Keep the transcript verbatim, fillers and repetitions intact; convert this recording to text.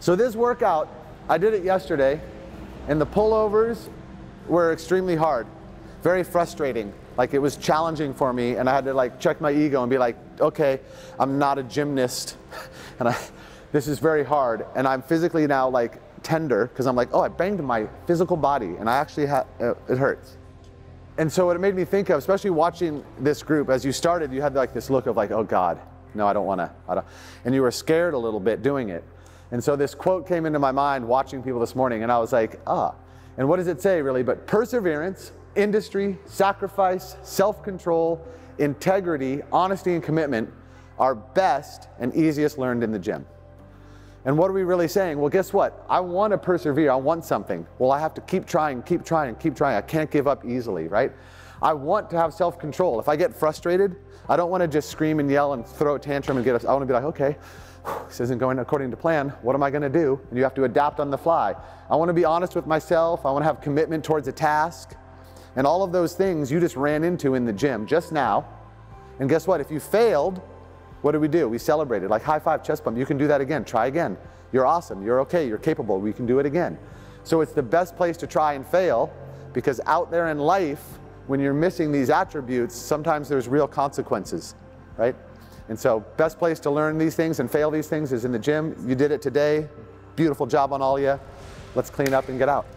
So this workout, I did it yesterday, and the pullovers were extremely hard, very frustrating. Like, it was challenging for me, and I had to like check my ego and be like, okay, I'm not a gymnast, and I, this is very hard, and I'm physically now like tender, because I'm like, oh, I banged my physical body, and I actually had, uh, it hurts. And so what it made me think of, especially watching this group, as you started, you had like this look of like, oh God, no, I don't want to, I don't, and you were scared a little bit doing it. And so this quote came into my mind watching people this morning, and I was like, ah, and what does it say really? But perseverance, industry, sacrifice, self-control, integrity, honesty, and commitment are best and easiest learned in the gym. And what are we really saying? Well, guess what? I want to persevere. I want something. Well, I have to keep trying, keep trying, keep trying. I can't give up easily, right? I want to have self-control. If I get frustrated, I don't want to just scream and yell and throw a tantrum and get up. I want to be like, okay, this isn't going according to plan. What am I going to do? And you have to adapt on the fly. I want to be honest with myself. I want to have commitment towards a task. And all of those things you just ran into in the gym just now. And guess what? If you failed, what do we do? We celebrated, like high five, chest bump. You can do that again. Try again. You're awesome. You're okay. You're capable. We can do it again. So it's the best place to try and fail, because out there in life, when you're missing these attributes, sometimes there's real consequences, right? And so best place to learn these things and fail these things is in the gym. You did it today. Beautiful job on all of you. Let's clean up and get out.